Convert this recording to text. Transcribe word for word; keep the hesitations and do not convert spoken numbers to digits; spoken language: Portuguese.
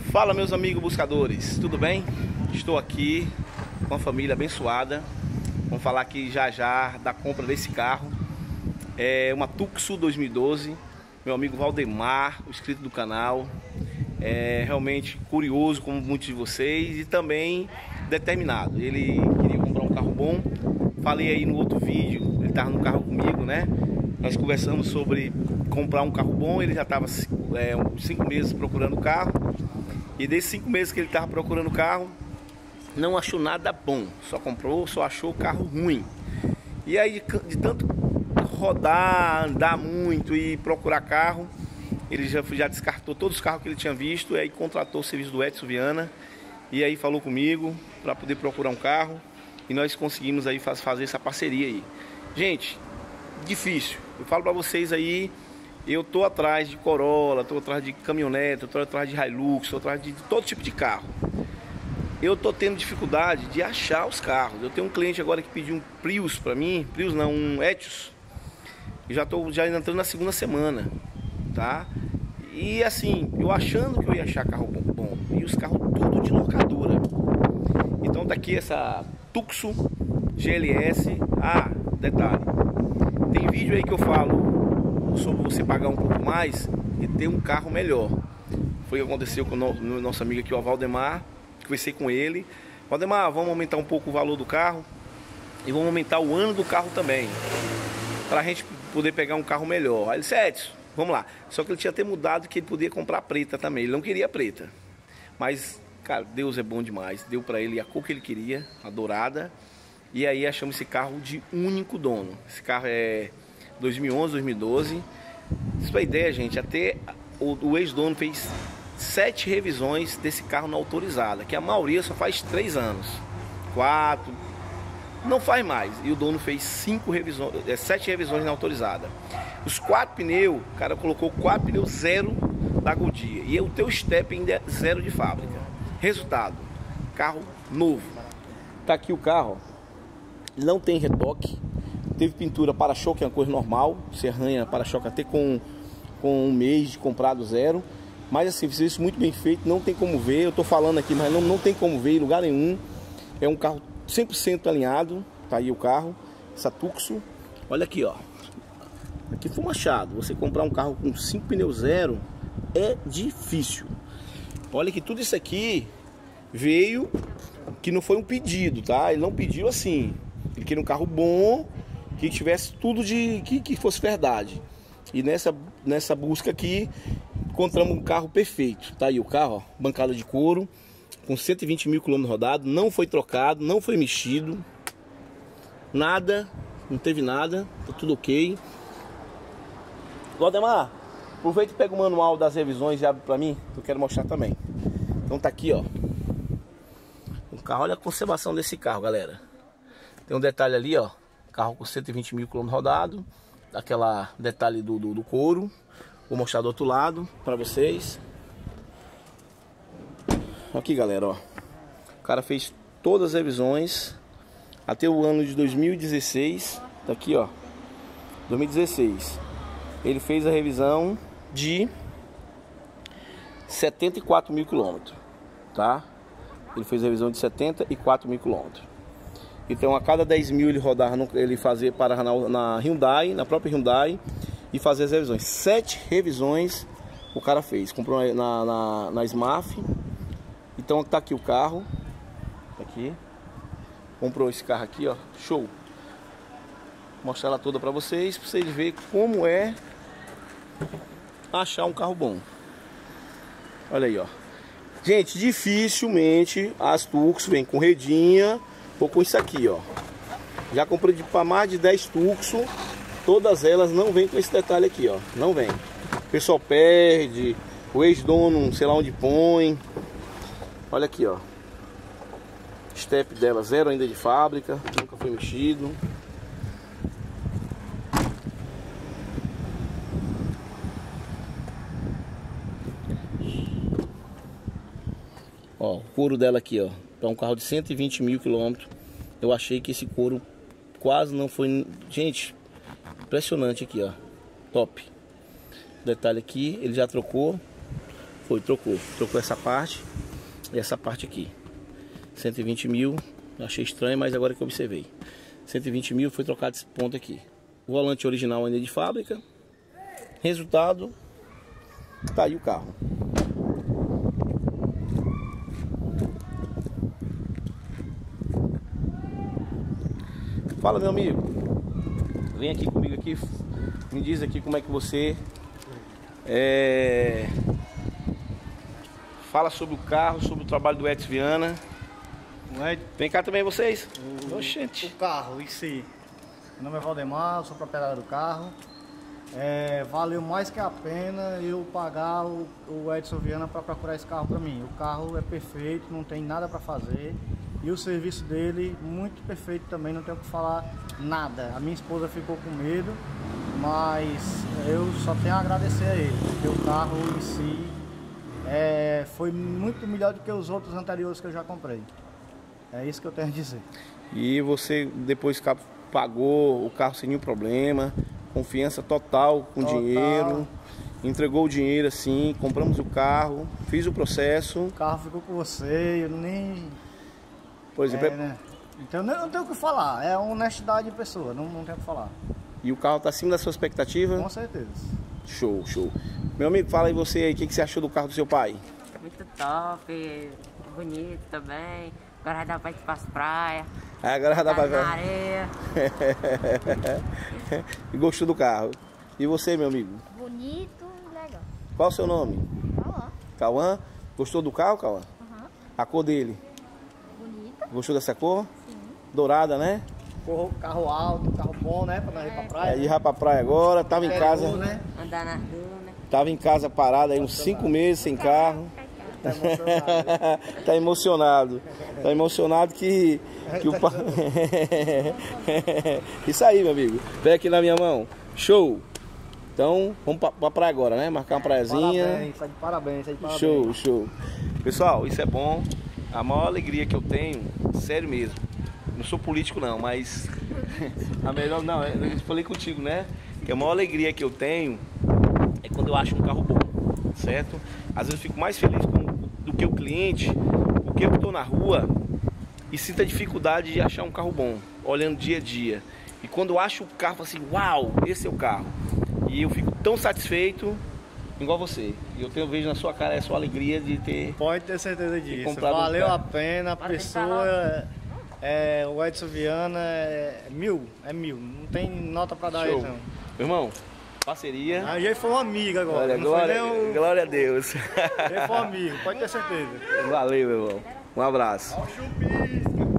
Fala, meus amigos buscadores, tudo bem? Estou aqui com a família abençoada. Vamos falar aqui já já da compra desse carro. É uma Tucson dois mil e doze. Meu amigo Valdemar, o inscrito do canal, é realmente curioso como muitos de vocês e também determinado. Ele queria comprar um carro bom. Falei aí no outro vídeo, ele estava no carro comigo, né? Nós conversamos sobre comprar um carro bom. Ele já estava é, uns cinco meses procurando carro. E desses cinco meses que ele estava procurando carro, não achou nada bom. Só comprou, só achou carro ruim. E aí, de, de tanto rodar, andar muito e procurar carro, ele já, já descartou todos os carros que ele tinha visto. E aí contratou o serviço do Edson Viana. E aí falou comigo para poder procurar um carro. E nós conseguimos aí faz, fazer essa parceria aí. Gente, difícil. Eu falo para vocês aí, eu tô atrás de Corolla, tô atrás de caminhonete, tô atrás de Hilux, tô atrás de todo tipo de carro. Eu tô tendo dificuldade de achar os carros. Eu tenho um cliente agora que pediu um Prius para mim, Prius não, um Etios. E já tô já entrando na segunda semana, tá? E assim, eu achando que eu ia achar carro bom, bom e os carros tudo de locadora. Então tá aqui essa Tucson G L S. Ah, detalhe, tem vídeo aí que eu falo sobre você pagar um pouco mais e ter um carro melhor. Foi o que aconteceu com o nosso, nosso amigo aqui, o Valdemar. Conversei com ele. Valdemar, vamos aumentar um pouco o valor do carro e vamos aumentar o ano do carro também, para a gente poder pegar um carro melhor. Aí ele disse, Edson, vamos lá. Só que ele tinha até mudado, que ele podia comprar preta também. Ele não queria preta, mas cara, Deus é bom demais. Deu para ele a cor que ele queria, a dourada. E aí achamos esse carro de único dono. Esse carro é dois mil e onze, dois mil e doze. Isso é ideia, gente. Até o, o ex-dono fez sete revisões desse carro na autorizada, que a maioria só faz três anos, quatro, não faz mais. E o dono fez cinco revisões, é, sete revisões na autorizada. Os quatro pneus, o cara colocou quatro pneus zero da Goodyear. E o teu step ainda é zero de fábrica. Resultado, carro novo. Tá aqui o carro, ó. Não tem retoque. Teve pintura para-choque, é uma coisa normal. Você arranha para-choque até com, com um mês de comprado zero. Mas assim, fez isso muito bem feito. Não tem como ver, eu tô falando aqui, mas não, não tem como ver em lugar nenhum. É um carro cem por cento alinhado. Tá aí o carro, essa Tucson. Olha aqui, ó. Aqui foi Machado. Você comprar um carro com cinco pneus zero é difícil. Olha que tudo isso aqui veio, que não foi um pedido, tá? Ele não pediu assim. Ele queria um carro bom, que tivesse tudo de que, que fosse verdade. E nessa, nessa busca aqui encontramos um carro perfeito. Tá aí o carro, ó, bancada de couro, com cento e vinte mil quilômetros rodados, não foi trocado, não foi mexido, nada, não teve nada, tá tudo ok. Valdemar, aproveita e pega o manual das revisões e abre pra mim, que eu quero mostrar também. Então tá aqui, ó, o carro. Olha a conservação desse carro, galera. Tem um detalhe ali, ó, carro com cento e vinte mil quilômetros rodados, aquela detalhe do, do, do couro. Vou mostrar do outro lado para vocês. Aqui, galera, ó, o cara fez todas as revisões até o ano de dois mil e dezesseis. Tá aqui, ó, dois mil e dezesseis. Ele fez a revisão de setenta e quatro mil quilômetros, tá? Ele fez a revisão de setenta e quatro mil quilômetros. Então a cada dez mil ele rodava, ele fazia para na, na Hyundai, na própria Hyundai, e fazer as revisões. Sete revisões o cara fez. Comprou na, na, na Smaf. Então tá aqui o carro. Aqui. Comprou esse carro aqui, ó. Show. Vou mostrar ela toda pra vocês, pra vocês verem como é achar um carro bom. Olha aí, ó. Gente, dificilmente as Tucson vem com redinha ou com isso aqui, ó. Já comprei para mais de dez Tucson. Todas elas não vêm com esse detalhe aqui, ó. Não vem. O pessoal perde, o ex-dono, sei lá onde põe. Olha aqui, ó. Step dela zero ainda de fábrica, nunca foi mexido. Ó, o couro dela aqui, ó. Para um carro de cento e vinte mil quilômetros. Eu achei que esse couro quase não foi... Gente, impressionante aqui, ó. Top. Detalhe aqui, ele já trocou. Foi, trocou. Trocou essa parte e essa parte aqui. cento e vinte mil, achei estranho, mas agora que eu observei. cento e vinte mil foi trocado esse ponto aqui. O volante original ainda de fábrica. Resultado, tá aí o carro. Fala, meu amigo. Vem aqui comigo aqui. Me diz aqui como é que você é... fala sobre o carro, sobre o trabalho do Edson Viana. Vem cá também vocês. O, Oxente. o carro em si. Meu nome é Valdemar, eu sou proprietário do carro. É, valeu mais que a pena eu pagar o, o Edson Viana para procurar esse carro para mim. O carro é perfeito, não tem nada para fazer. E o serviço dele, muito perfeito também, não tenho o que falar nada. A minha esposa ficou com medo, mas eu só tenho a agradecer a ele, porque o carro em si é, foi muito melhor do que os outros anteriores que eu já comprei. É isso que eu tenho a dizer. E você depois pagou o carro sem nenhum problema, confiança total com Total. dinheiro, entregou o dinheiro assim, compramos o carro, fiz o processo. O carro ficou com você, eu nem... Por exemplo, é, né? Então não, não tenho o que falar, é honestidade de pessoa, não, não tenho o que falar. E o carro está acima da sua expectativa? Com certeza. Show, show. Meu amigo, fala aí você aí, o que, que você achou do carro do seu pai? Muito top, bonito também. Agora dá pra ir para as praias. Ah, agora dá pra ver. Na areia. E gostou do carro? E você, meu amigo? Bonito e legal. Qual o seu nome? Olha lá. Cauã? Gostou do carro, Cauã? Uhum. A cor dele? Bonita. Gostou dessa cor? Sim. Dourada, né? Carro alto, carro bom, né? Pra nós ir pra praia. Aí, ir pra praia agora, tava em casa. Bom, né? Andar nas dunas. Tava em casa parado aí uns cinco meses sem carro. Tá emocionado. Tá emocionado. Tá emocionado que, que o pa... Isso aí, meu amigo. Pega aqui na minha mão. Show. Então, vamos pra, pra praia agora, né? Marcar uma praiazinha. Parabéns, tá de parabéns, tá de parabéns. Show, show. Pessoal, isso é bom. A maior alegria que eu tenho, sério mesmo. Não sou político não, mas a melhor não, eu falei contigo, né? Que a maior alegria que eu tenho é quando eu acho um carro bom, certo? Às vezes eu fico mais feliz com, do que o cliente, porque eu estou na rua e sinto a dificuldade de achar um carro bom, olhando dia a dia. E quando eu acho o carro, eu falo assim, uau, esse é o carro. E eu fico tão satisfeito, igual você. E eu tenho, vejo na sua cara a sua alegria de ter... Pode ter certeza disso. comprado um Valeu carro. a pena, a Pode pessoa... É, é, o Edson Viana é mil, é mil. Não tem nota pra dar Show. aí, não. Meu irmão, parceria. Aí ele foi um amigo agora. Glória, não glória, foi nem o... glória a Deus. Ele foi um amigo, pode ter certeza. Valeu, meu irmão. Um abraço. Ó o chupisco.